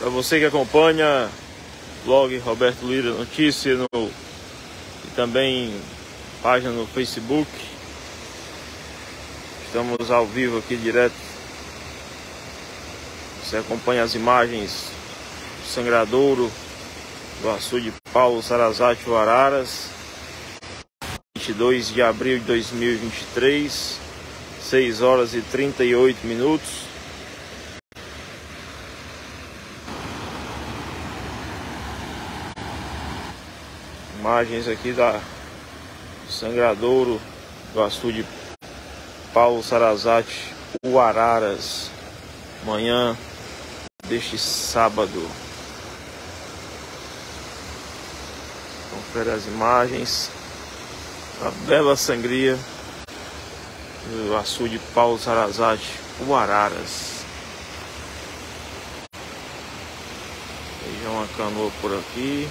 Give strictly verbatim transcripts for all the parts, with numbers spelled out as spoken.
Para você que acompanha o blog Roberto Lira Notícia no, e também página no Facebook, estamos ao vivo aqui direto. Você acompanha as imagens do sangradouro do açude Paulo Sarazate Araras, vinte e dois de abril de dois mil e vinte e três, seis horas e trinta e oito minutos. Imagens aqui da sangradouro do açude Paulo Sarazate Araras, manhã deste sábado. Confere as imagens da bela sangria do açude Paulo Sarazate Araras. Veja uma canoa por aqui.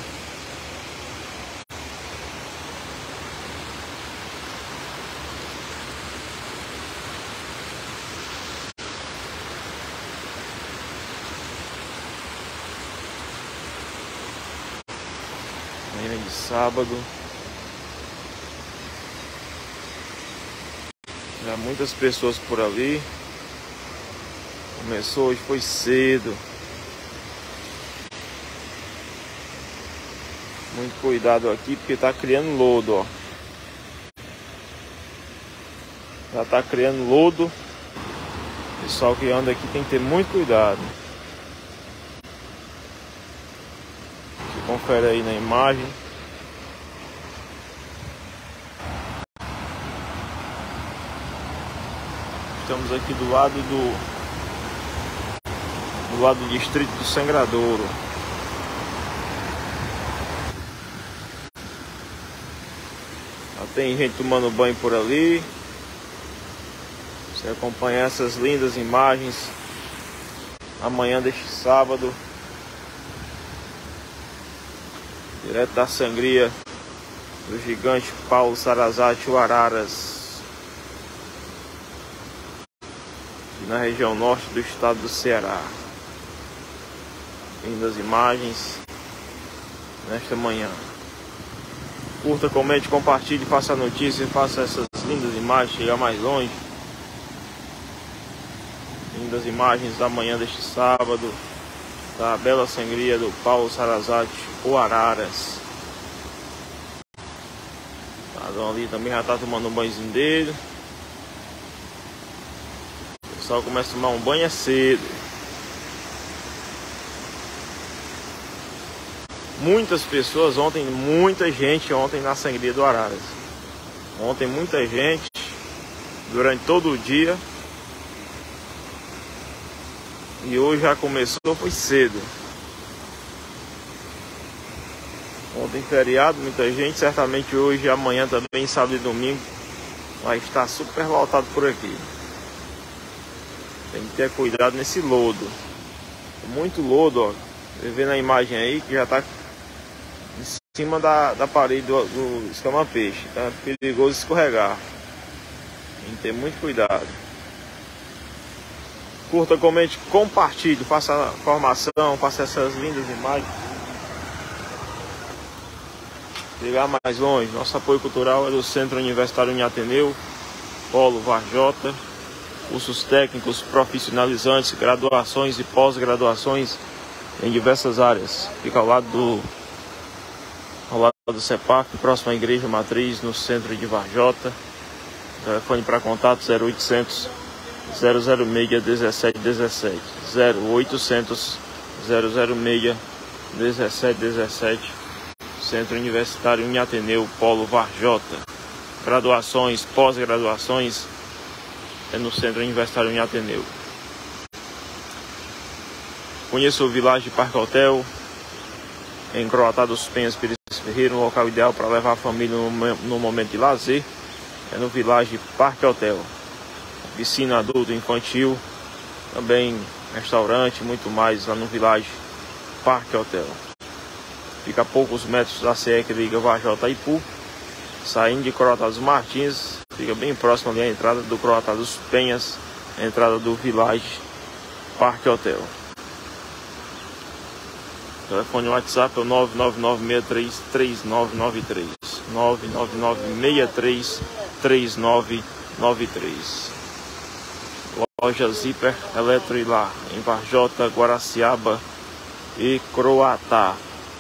Manhã de sábado. Já muitas pessoas por ali. Começou hoje, foi cedo. Muito cuidado aqui porque tá criando lodo, ó. Já tá criando lodo. O pessoal que anda aqui tem que ter muito cuidado. Você confere aí na imagem. Estamos aqui do lado do do lado do distrito do Sangradouro. Já tem gente tomando banho por ali. Você acompanha essas lindas imagens amanhã deste sábado, direto da sangria do gigante Paulo Sarazate Araras, na região norte do estado do Ceará. Lindas imagens nesta manhã. Curta, comente, compartilhe, faça a notícia, faça essas lindas imagens chegar mais longe. Lindas imagens da manhã deste sábado, da bela sangria do Paulo Sarazate Araras. O Adão ali também já está tomando um banhozinho dele. O pessoal começa a tomar um banho é cedo. Muitas pessoas ontem, muita gente ontem na sangria do Araras. Ontem muita gente, durante todo o dia. E hoje já começou, foi cedo. Ontem feriado, muita gente. Certamente hoje e amanhã também, sábado e domingo, vai estar super lotado por aqui. Tem que ter cuidado nesse lodo. Muito lodo, ó. Você vê na imagem aí que já está em cima da, da parede do, do escama-peixe. Tá perigoso escorregar. Tem que ter muito cuidado. Curta, comente, compartilhe, faça a formação, faça essas lindas imagens. Chegar mais longe. Nosso apoio cultural é do Centro Universitário Unhateneu, Polo Varjota, cursos técnicos profissionalizantes, graduações e pós-graduações em diversas áreas. Fica ao lado do ao lado do CEPAC, próximo à Igreja Matriz, no centro de Varjota. Telefone para contato zero oitocentos, zero zero seis, dezessete dezessete, zero oitocentos, zero zero seis, dezessete dezessete. Centro Universitário Unhateneu, Polo Varjota. Graduações, pós-graduações é no Centro Universitário Unhateneu. Conheça o Village Parque Hotel, em Croatá dos Penhas, Pires Ferreira, um local ideal para levar a família no, no momento de lazer. É no Village Parque Hotel. Piscina adulto, infantil, também restaurante, muito mais lá no Village Parque Hotel. Fica a poucos metros da C E que liga Varjota a Ipu, saindo de Croatá dos Martins, fica bem próximo ali à entrada do Croatá dos Penhas, a entrada do Village Parque Hotel. Telefone WhatsApp é o nove nove nove seis três três nove nove três. nove nove nove seis três três nove nove três. Loja Zíper Eletroilar em Varjota, Guaraciaba e Croatá.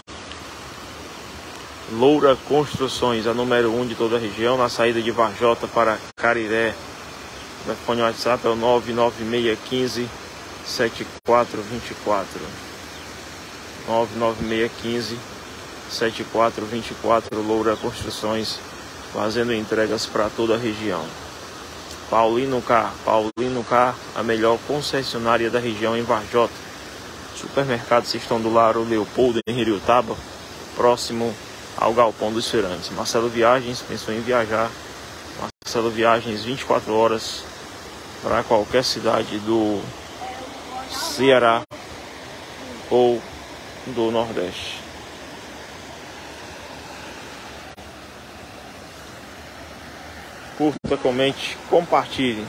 Loura Construções, a número um de toda a região, na saída de Varjota para Cariré. O telefone WhatsApp é o nove nove seis um cinco sete quatro dois quatro. nove nove seis um cinco sete quatro dois quatro. Loura Construções, fazendo entregas para toda a região. Paulino Car, Paulino Car, a melhor concessionária da região em Varjota. Supermercado Sistão do Lar, Leopoldo, em Hiriutaba, próximo ao Galpão dos Feirantes. Marcelo Viagens, pensou em viajar? Marcelo Viagens, vinte e quatro horas para qualquer cidade do Ceará ou do Nordeste. Curta, comente, compartilhe.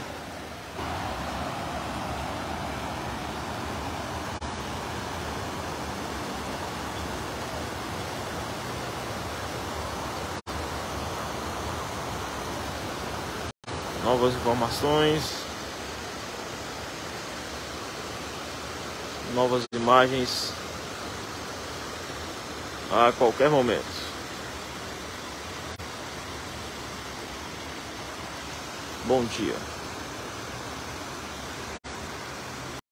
Novas informações, novas imagens a qualquer momento. Bom dia.